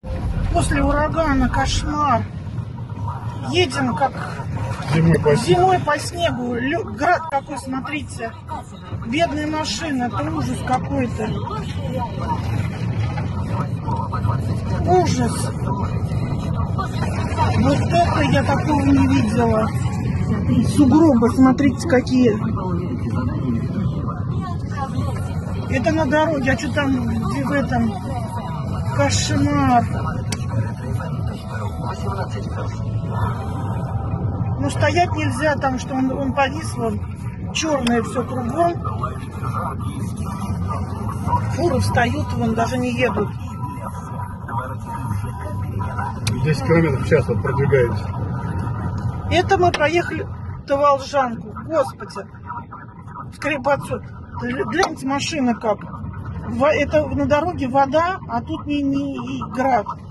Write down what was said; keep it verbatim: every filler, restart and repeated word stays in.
После урагана кошмар. Едем как Зимой по, зимой по снегу. Лё... Град какой, смотрите. Бедная машина, это ужас какой-то. Ужас. Вот это я такого не видела. Сугробы, смотрите, какие. Это на дороге, а что там, где в этом? Кошмар. Ну, стоять нельзя, там, что он, он повис, вон, черное все кругом. Фуры встают, вон, даже не едут. десять километров в час вот продвигаетесь. Это мы проехали до Волжанку. Господи. Скорее по отцу. Гляньте, машина как. Это на дороге вода, а тут не, не град.